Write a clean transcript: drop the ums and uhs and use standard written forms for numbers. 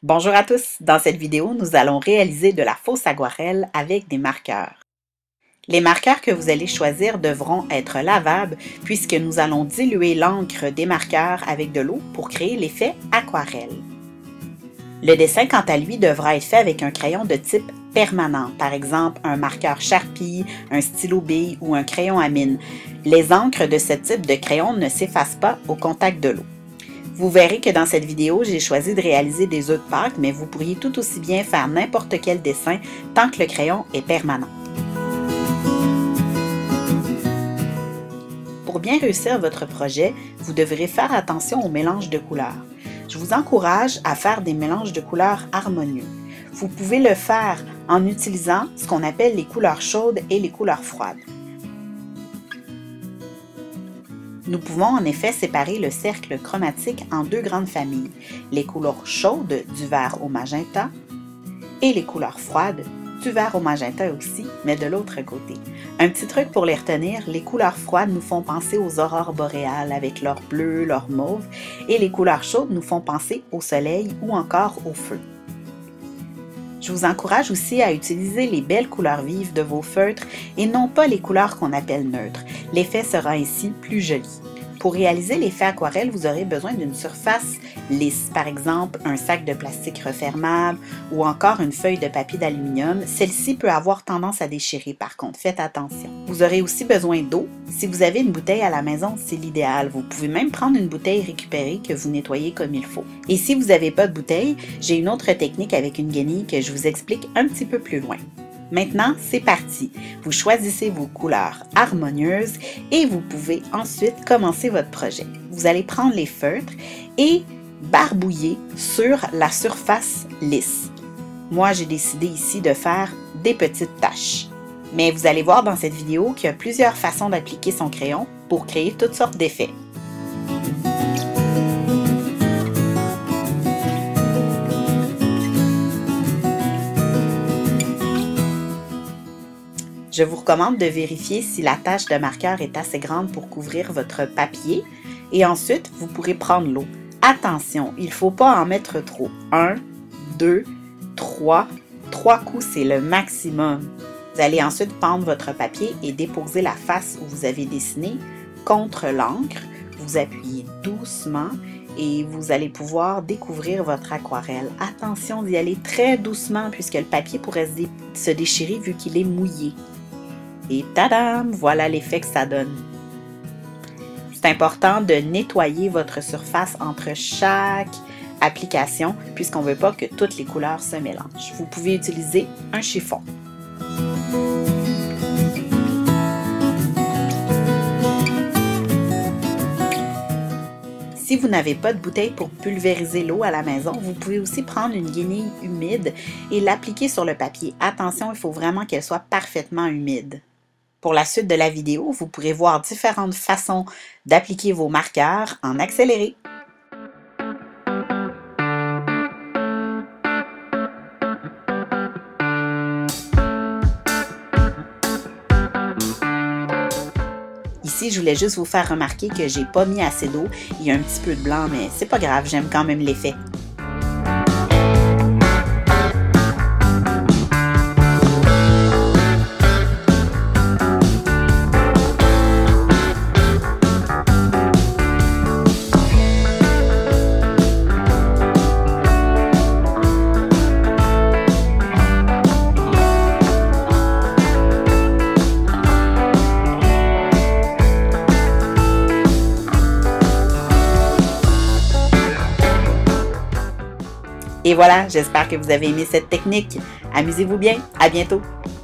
Bonjour à tous! Dans cette vidéo, nous allons réaliser de la fausse aquarelle avec des marqueurs. Les marqueurs que vous allez choisir devront être lavables puisque nous allons diluer l'encre des marqueurs avec de l'eau pour créer l'effet aquarelle. Le dessin, quant à lui, devra être fait avec un crayon de type permanent, par exemple un marqueur Sharpie, un stylo bille ou un crayon à mine. Les encres de ce type de crayon ne s'effacent pas au contact de l'eau. Vous verrez que dans cette vidéo, j'ai choisi de réaliser des œufs de Pâques, mais vous pourriez tout aussi bien faire n'importe quel dessin tant que le crayon est permanent. Pour bien réussir votre projet, vous devrez faire attention au mélange de couleurs. Je vous encourage à faire des mélanges de couleurs harmonieux. Vous pouvez le faire en utilisant ce qu'on appelle les couleurs chaudes et les couleurs froides. Nous pouvons en effet séparer le cercle chromatique en deux grandes familles, les couleurs chaudes du vert au magenta et les couleurs froides du vert au magenta aussi, mais de l'autre côté. Un petit truc pour les retenir, les couleurs froides nous font penser aux aurores boréales avec leur bleu, leur mauve, et les couleurs chaudes nous font penser au soleil ou encore au feu. Je vous encourage aussi à utiliser les belles couleurs vives de vos feutres et non pas les couleurs qu'on appelle neutres. L'effet sera ainsi plus joli. Pour réaliser l'effet aquarelle, vous aurez besoin d'une surface lisse, par exemple un sac de plastique refermable ou encore une feuille de papier d'aluminium. Celle-ci peut avoir tendance à déchirer par contre, faites attention. Vous aurez aussi besoin d'eau. Si vous avez une bouteille à la maison, c'est l'idéal. Vous pouvez même prendre une bouteille récupérée que vous nettoyez comme il faut. Et si vous n'avez pas de bouteille, j'ai une autre technique avec une guenille que je vous explique un petit peu plus loin. Maintenant, c'est parti! Vous choisissez vos couleurs harmonieuses et vous pouvez ensuite commencer votre projet. Vous allez prendre les feutres et barbouiller sur la surface lisse. Moi, j'ai décidé ici de faire des petites taches. Mais vous allez voir dans cette vidéo qu'il y a plusieurs façons d'appliquer son crayon pour créer toutes sortes d'effets. Je vous recommande de vérifier si la tache de marqueur est assez grande pour couvrir votre papier et ensuite vous pourrez prendre l'eau. Attention, il ne faut pas en mettre trop. 1, 2, 3 coups, c'est le maximum. Vous allez ensuite prendre votre papier et déposer la face où vous avez dessiné contre l'encre. Vous appuyez doucement et vous allez pouvoir découvrir votre aquarelle. Attention d'y aller très doucement puisque le papier pourrait se déchirer vu qu'il est mouillé. Et tadam! Voilà l'effet que ça donne. C'est important de nettoyer votre surface entre chaque application puisqu'on ne veut pas que toutes les couleurs se mélangent. Vous pouvez utiliser un chiffon. Si vous n'avez pas de bouteille pour pulvériser l'eau à la maison, vous pouvez aussi prendre une guenille humide et l'appliquer sur le papier. Attention, il faut vraiment qu'elle soit parfaitement humide. Pour la suite de la vidéo, vous pourrez voir différentes façons d'appliquer vos marqueurs en accéléré. Ici, je voulais juste vous faire remarquer que j'ai pas mis assez d'eau. Il y a un petit peu de blanc, mais c'est pas grave, j'aime quand même l'effet. Et voilà, j'espère que vous avez aimé cette technique. Amusez-vous bien, à bientôt!